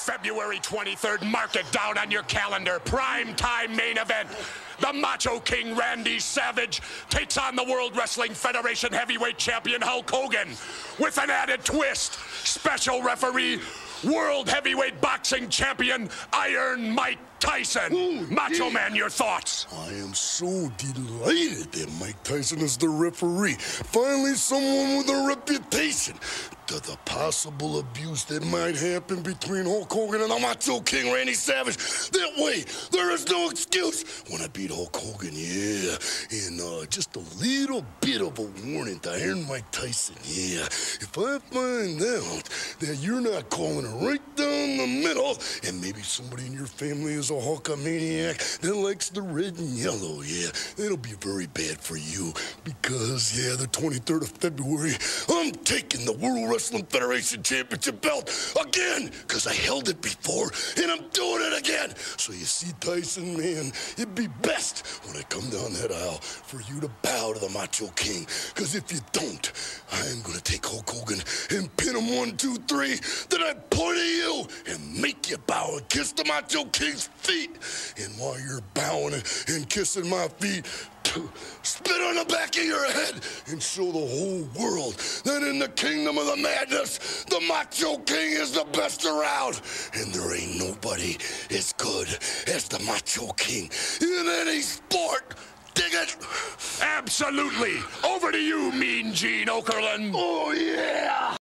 February 23rd, mark it down on your calendar. Prime time main event. The Macho King Randy Savage takes on the World Wrestling Federation heavyweight champion Hulk Hogan with an added twist. Special referee, World Heavyweight Boxing Champion Iron Mike Tyson. Ooh, Macho Man, your thoughts? I am so delighted that Mike Tyson is the referee. Finally, someone with a reputation. To the possible abuse that might happen between Hulk Hogan and the Macho King Randy Savage. That way, there is no excuse when I beat Hulk Hogan, yeah. And just a little bit of a warning to Iron Mike Tyson, yeah. If I find out that you're not calling it right down the middle, and maybe somebody in your family is a Hulkamaniac that likes the red and yellow, yeah, it'll be very bad for you. Because, yeah, the 23rd of February, I'm taking the World Wrestling Federation Championship belt again, because I held it before, and I'm doing it again. So you see, Tyson, man, it'd be best when I come down that aisle for you to bow to the Macho King, because if you don't, I'm going to take Hulk Hogan and pin him 1, 2, 3, then I point at you and make you bow and kiss the Macho King's feet. And while you're bowing and kissing my feet, spit on the back of your head and show the whole world that in the kingdom of the madness, the Macho King is the best around. And there ain't nobody as good as the Macho King in any sport. Dig it? Absolutely. Over to you, Mean Gene Okerlund. Oh, yeah.